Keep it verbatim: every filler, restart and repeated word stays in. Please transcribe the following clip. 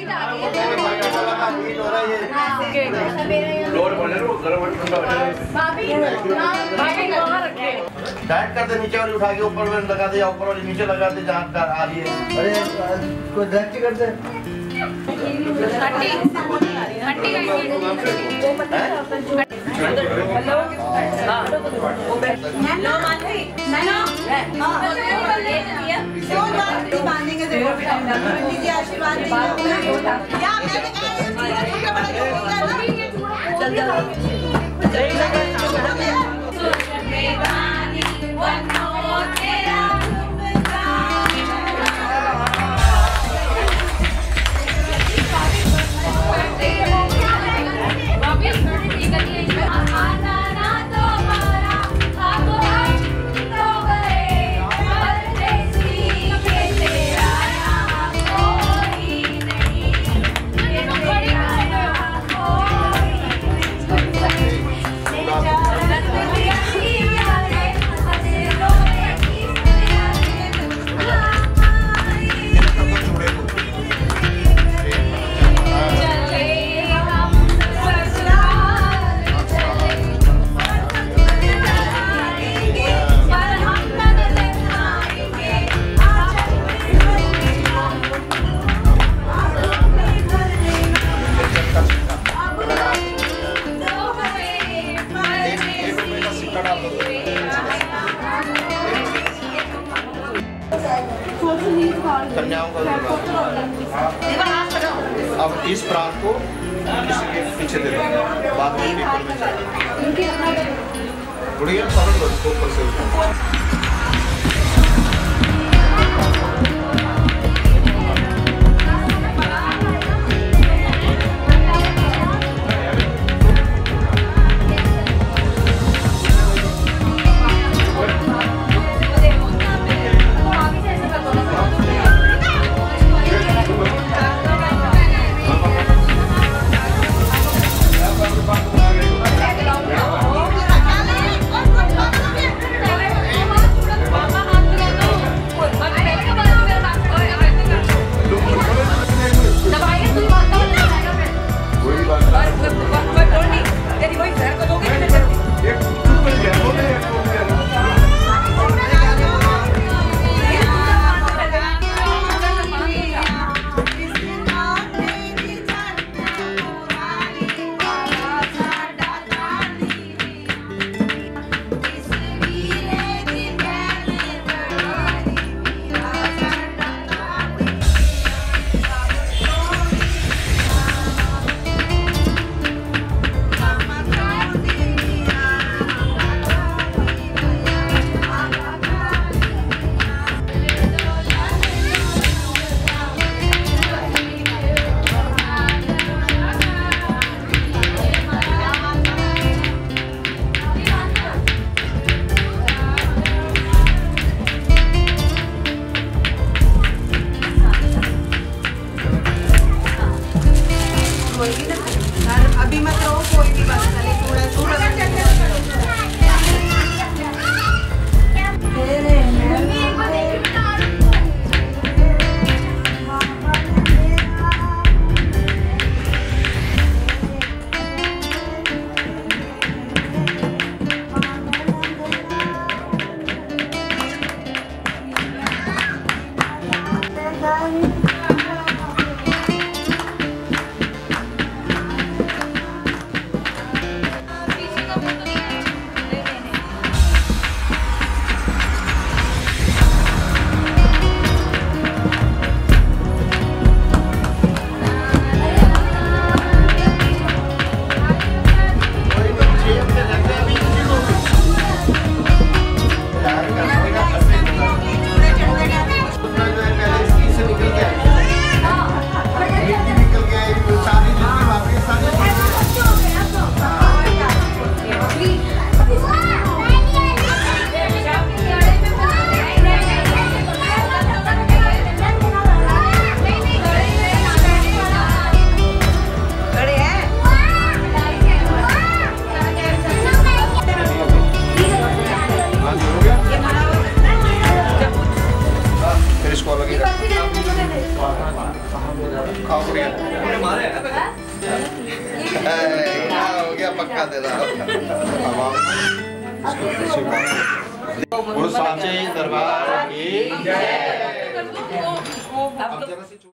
Diet करते नीचे वाली उठा के ऊपर वाली लगा दे या ऊपर वाली नीचे लगा दे जहाँ कर आ रही है। अरे कोई डाइट करते हट्टी हट्टी हेलो नो मानवी नैनो सो बात बांधेंगे देखो दीदी आशीर्वाद दीजिए या मैंने कहा चल अब इस प्रांत को किसी के पीछे दे देंगे, बाद में पेपर में जाएगा। बढ़िया सारा उसको ऊपर से अभी मत रहो, कोई भी बात चले थोड़ा थोड़ा खाओ गुड़िया। क्या हो गया पक्का तेरा। गुरु साचे दरबार की जय।